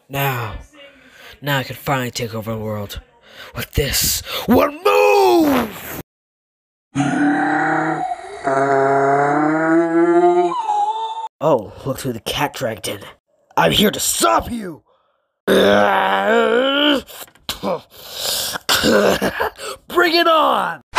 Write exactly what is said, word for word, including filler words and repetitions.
Now, now I can finally take over the world. With this one move! Oh, look who the cat dragged in. I'm here to stop you! Bring it on!